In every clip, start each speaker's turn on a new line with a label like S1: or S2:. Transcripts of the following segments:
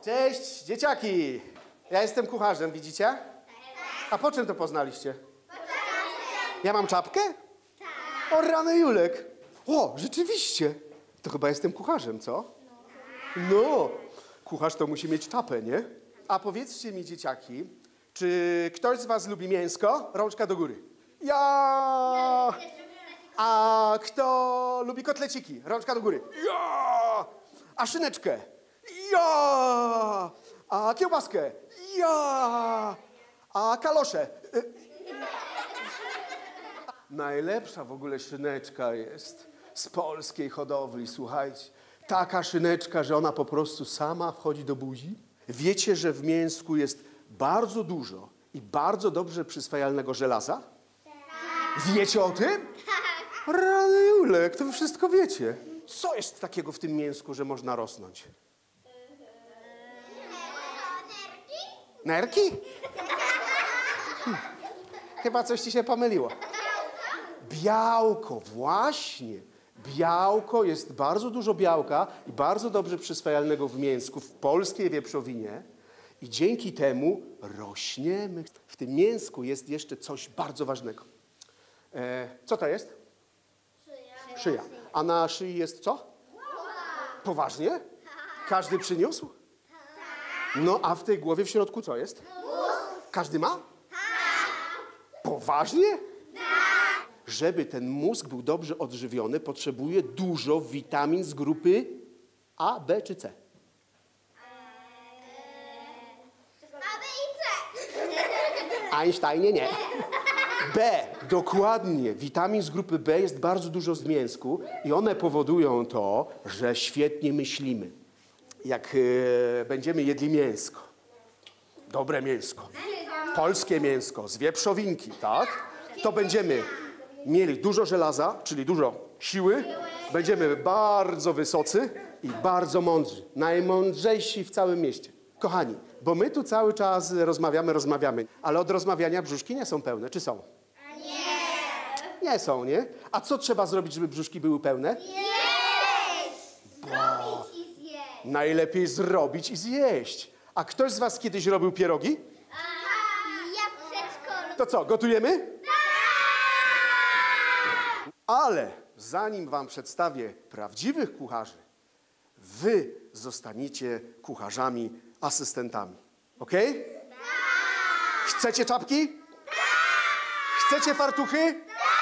S1: Cześć, dzieciaki! Ja jestem kucharzem, widzicie? A po czym to poznaliście? Ja mam czapkę? O, rany Julek! O, rzeczywiście! To chyba jestem kucharzem, co? No, kucharz to musi mieć czapę, nie? A powiedzcie mi, dzieciaki, czy ktoś z was lubi mięsko? Rączka do góry. Ja! A kto lubi kotleciki? Rączka do góry. Ja! A szyneczkę? Ja! A kiełbaskę? Ja! A kalosze? Najlepsza w ogóle szyneczka jest z polskiej hodowli, słuchajcie. Taka szyneczka, że ona po prostu sama wchodzi do buzi. Wiecie, że w mięsku jest bardzo dużo i bardzo dobrze przyswajalnego żelaza? Wiecie o tym? Rany Julek, to wy wszystko wiecie. Co jest takiego w tym mięsku, że można rosnąć? Nerki? Chyba coś ci się pomyliło. Białko, właśnie. Białko, jest bardzo dużo białka i bardzo dobrze przyswajalnego w mięsku, w polskiej wieprzowinie. I dzięki temu rośniemy. W tym mięsku jest jeszcze coś bardzo ważnego. Co to jest? Szyja. A na szyi jest co? Poważnie? Każdy przyniósł? No, a w tej głowie w środku co jest? Każdy ma? Poważnie? Żeby ten mózg był dobrze odżywiony, potrzebuje dużo witamin z grupy A, B czy C?
S2: A, B i C.
S1: Einsteinie nie. B, dokładnie. Witamin z grupy B jest bardzo dużo w mięsku i one powodują to, że świetnie myślimy. Jak będziemy jedli mięsko, dobre mięsko, polskie mięsko z wieprzowinki, tak? To będziemy mieli dużo żelaza, czyli dużo siły, będziemy bardzo wysocy i bardzo mądrzy. Najmądrzejsi w całym mieście. Kochani, bo my tu cały czas rozmawiamy, ale od rozmawiania brzuszki nie są pełne, czy są? Nie. Nie są, nie? A co trzeba zrobić, żeby brzuszki były pełne?
S2: Zrobić i zjeść.
S1: Najlepiej zrobić i zjeść. A ktoś z was kiedyś robił pierogi?
S2: Ja w przedszkolu.
S1: To co, gotujemy? Ale zanim wam przedstawię prawdziwych kucharzy, wy zostaniecie kucharzami, asystentami. Okej? Chcecie czapki? Chcecie fartuchy?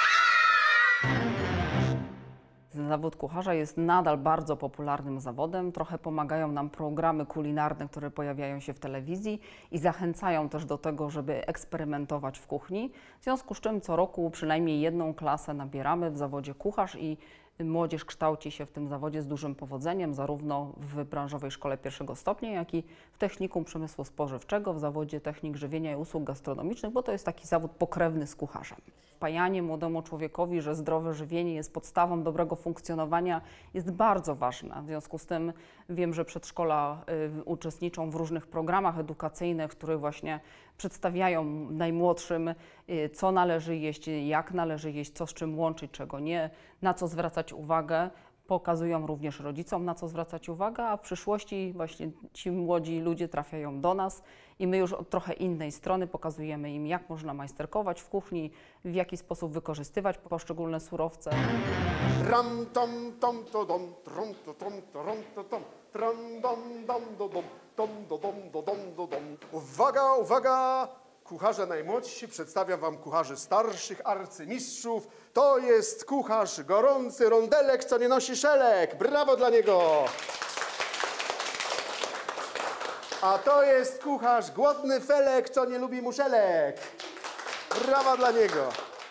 S3: Zawód kucharza jest nadal bardzo popularnym zawodem. Trochę pomagają nam programy kulinarne, które pojawiają się w telewizji i zachęcają też do tego, żeby eksperymentować w kuchni. W związku z czym co roku przynajmniej jedną klasę nabieramy w zawodzie kucharz i młodzież kształci się w tym zawodzie z dużym powodzeniem, zarówno w branżowej szkole pierwszego stopnia, jak i w technikum przemysłu spożywczego, w zawodzie technik żywienia i usług gastronomicznych, bo to jest taki zawód pokrewny z kucharzem. Wpajanie młodemu człowiekowi, że zdrowe żywienie jest podstawą dobrego funkcjonowania, jest bardzo ważne. W związku z tym wiem, że przedszkola uczestniczą w różnych programach edukacyjnych, w których właśnie przedstawiają najmłodszym, co należy jeść, jak należy jeść, co z czym łączyć, czego nie, na co zwracać uwagę. Pokazują również rodzicom, na co zwracać uwagę, a w przyszłości właśnie ci młodzi ludzie trafiają do nas i my już od trochę innej strony pokazujemy im, jak można majsterkować w kuchni, w jaki sposób wykorzystywać poszczególne surowce.
S1: Tram, tom, tom, to dom, trom, to tom, trom, to tom, tram, dom, dom, do dom, tom, do dom, do dom, do dom. Uwaga, uwaga! Kucharze najmłodsi, przedstawiam wam kucharzy starszych, arcymistrzów. To jest kucharz gorący rondelek, co nie nosi szelek. Brawo dla niego! A to jest kucharz głodny felek, co nie lubi muszelek. Brawa dla niego!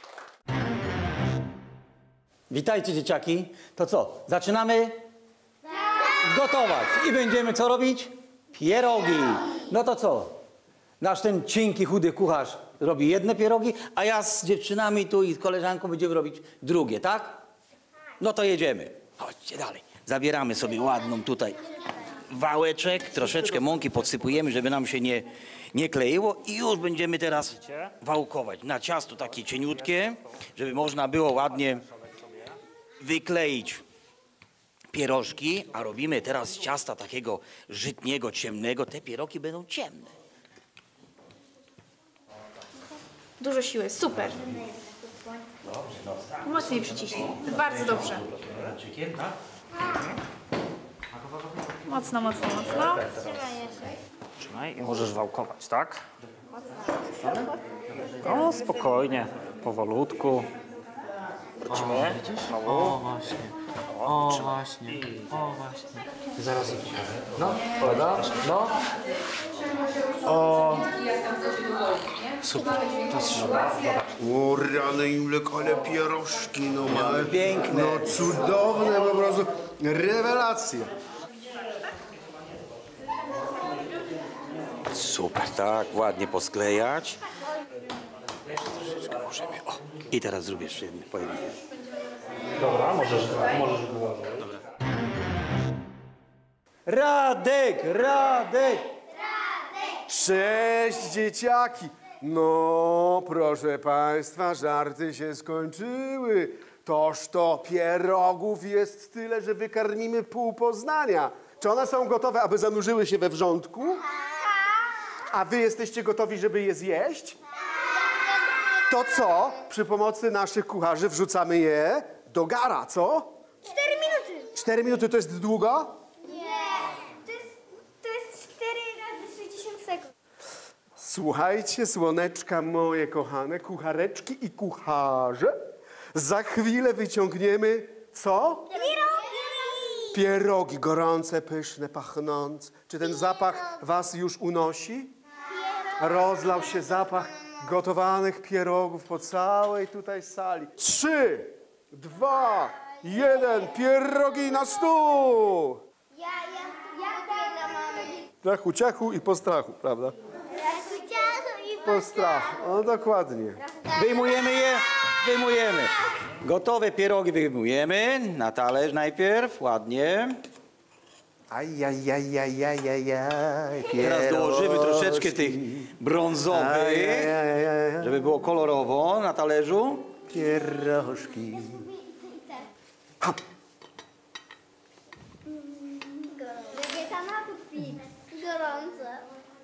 S4: Witajcie, dzieciaki. To co, zaczynamy? Gotować. I będziemy co robić? Pierogi. No to co? Nasz ten cienki, chudy kucharz robi jedne pierogi, a ja z dziewczynami tu i z koleżanką będziemy robić drugie, tak? No to jedziemy. Chodźcie dalej. Zabieramy sobie ładną tutaj wałeczek, troszeczkę mąki podsypujemy, żeby nam się nie kleiło i już będziemy teraz wałkować. Na ciasto takie cieniutkie, żeby można było ładnie wykleić
S5: pierożki, a robimy teraz z ciasta takiego żytniego, ciemnego. Te pierogi będą ciemne.
S6: Dużo siły, super. Mocniej przyciśnij. Bardzo dobrze. Mocno, mocno, mocno.
S7: Trzymaj i możesz wałkować, tak? No, spokojnie, powolutku. Wrócimy. Znowu.
S8: O właśnie, o właśnie, o właśnie. Zaraz idzie. No, woda, no. O. Super, to jest
S1: O rany Julek, ale pierożki, no mamy.
S4: Piękne.
S1: No cudowne po prostu. Rewelacja.
S5: Super, tak, ładnie posklejać. Możemy, o. I teraz zrobię jeszcze jedno pojedyncze.
S7: Dobra, możesz wyłożyć.
S4: Radek, Radek!
S1: Cześć dzieciaki! No, proszę państwa, żarty się skończyły. Toż to pierogów jest tyle, że wykarmimy pół Poznania. Czy one są gotowe, aby zanurzyły się we wrzątku? A wy jesteście gotowi, żeby je zjeść? To co? Przy pomocy naszych kucharzy wrzucamy je do gara, co?
S2: 4 minuty.
S1: 4 minuty to jest długo?
S2: Nie. To jest 4 razy 60 sekund.
S1: Słuchajcie, słoneczka moje kochane, kuchareczki i kucharze, za chwilę wyciągniemy co? Pierogi gorące, pyszne, pachnące. Czy ten zapach was już unosi? Rozlał się zapach gotowanych pierogów po całej tutaj sali. 3, 2, 1, pierogi na stół!
S2: Ja dla mamy.
S1: Strachu, ciachu i po strachu, prawda? Po strachu, no dokładnie.
S4: Wyjmujemy je, wyjmujemy. Gotowe pierogi wyjmujemy na talerz najpierw, ładnie.
S1: Ajajajajajajaj,
S4: Teraz dołożymy troszeczkę tych brązowych, żeby było kolorowo na talerzu.
S1: Pierożki. Ha.
S2: Wegieta na krwi. Gorące.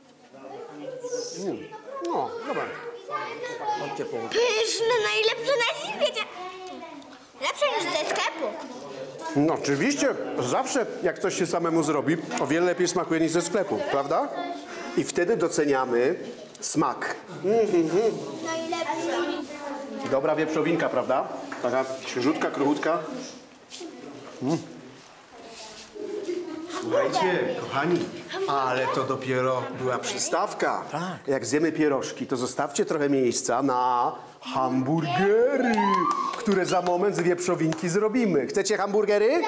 S1: No, dobra.
S2: Pyszne, najlepsze na świecie. Lepsze niż ze sklepu.
S1: No oczywiście, zawsze jak coś się samemu zrobi, o wiele lepiej smakuje niż ze sklepu, prawda? I wtedy doceniamy smak.
S2: Najlepsze.
S1: Dobra wieprzowinka, prawda? Taka świeżutka, kruchutka. Słuchajcie, kochani, ale to dopiero była przystawka. Jak zjemy pierożki, to zostawcie trochę miejsca na hamburgery, które za moment z wieprzowinki zrobimy. Chcecie hamburgery?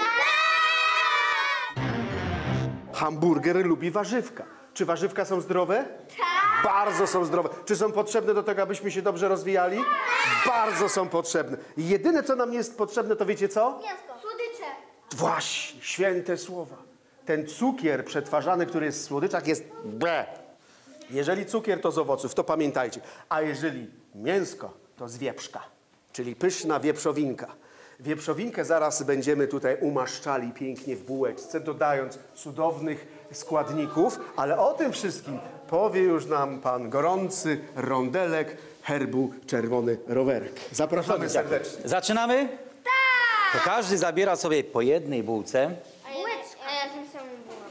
S1: Hamburger lubi warzywka. Czy warzywka są zdrowe? Tak. Bardzo są zdrowe. Czy są potrzebne do tego, abyśmy się dobrze rozwijali? Bardzo są potrzebne. Jedyne, co nam nie jest potrzebne, to wiecie co?
S2: Mięsko. Słodycze.
S1: Właśnie, święte słowa. Ten cukier przetwarzany, który jest w słodyczach, jest ble. Jeżeli cukier, to z owoców, to pamiętajcie. A jeżeli mięsko, to z wieprzka, czyli pyszna wieprzowinka. Wieprzowinkę zaraz będziemy tutaj umaszczali pięknie w bułeczce, dodając cudownych składników, ale o tym wszystkim powie już nam pan gorący rondelek herbu Czerwony Rowerek. Zapraszamy serdecznie.
S4: Zaczynamy? Tak! To każdy zabiera sobie po jednej bułce.
S2: A ja tym samym byłam.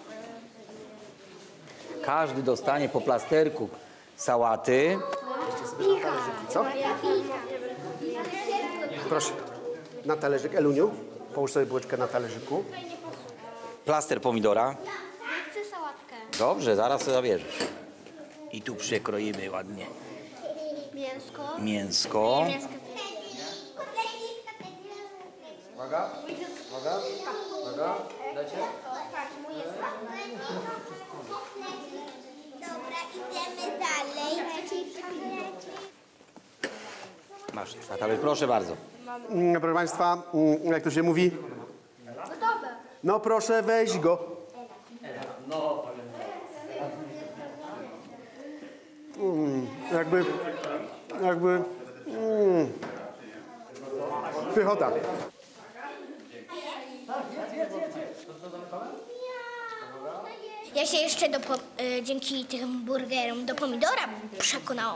S4: Każdy dostanie po plasterku sałaty.
S1: Co? Proszę, na talerzyk. Eluniu, połóż sobie bułeczkę na talerzyku.
S4: Plaster pomidora.
S2: Chcę sałatkę.
S4: Dobrze, zaraz to zabierzesz.
S5: I tu przekroimy ładnie
S2: Mięsko.
S5: mięsko.
S1: Uwaga, uwaga, uwaga. Lecie?
S2: Dobra, idziemy dalej.
S4: Masz na talerz, proszę bardzo.
S1: Proszę państwa, jak to się mówi?
S2: Gotowe.
S1: No proszę, weź go. Jakby, pychota.
S2: Ja się jeszcze dzięki tym burgerom do pomidora przekonałam.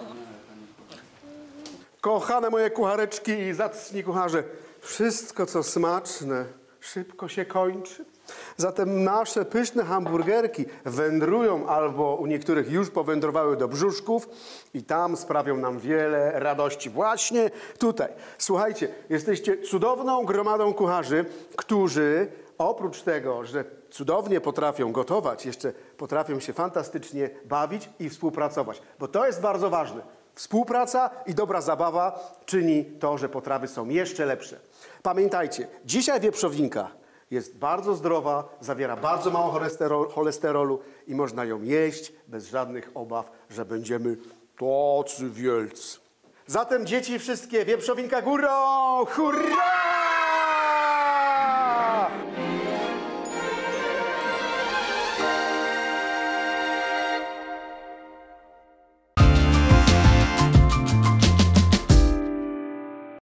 S1: Kochane moje kuchareczki i zacni kucharze, wszystko co smaczne szybko się kończy. Zatem nasze pyszne hamburgerki wędrują albo u niektórych już powędrowały do brzuszków i tam sprawią nam wiele radości. Właśnie tutaj. Słuchajcie, jesteście cudowną gromadą kucharzy, którzy oprócz tego, że cudownie potrafią gotować, jeszcze potrafią się fantastycznie bawić i współpracować. Bo to jest bardzo ważne. Współpraca i dobra zabawa czyni to, że potrawy są jeszcze lepsze. Pamiętajcie, dzisiaj wieprzowinka jest bardzo zdrowa, zawiera bardzo mało cholesterolu i można ją jeść bez żadnych obaw, że będziemy tacy wielcy. Zatem dzieci wszystkie, wieprzowinka górą! Hurra!